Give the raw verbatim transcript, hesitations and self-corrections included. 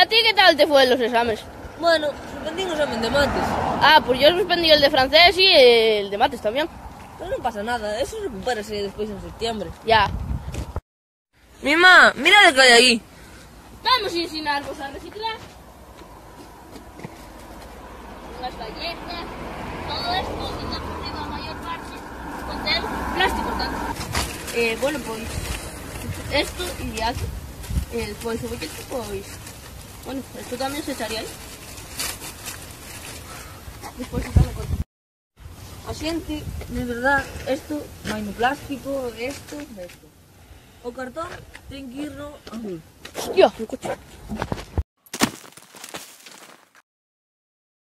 ti que tal te fue en los exámenes? Bueno, suspendí un examen de mates. Ah, pues yo suspendí el de francés y el de mates también. Pero no pasa nada, eso recupérase después en septiembre. Ya. Mima, mira lo que hay ahí. Vamos a enseñarvos a reciclar. Las galletas, todo esto, y la prueba mayor parte, contén plástico tanto. Eh, bueno, pues, esto y aquí, el pues, cebollete, pues, bueno, esto también se echaría ahí. Después se sale con... Asiente, de verdad, esto, vai no plástico, esto, esto. O cartón ten que irlo azul. Hostia, un coche.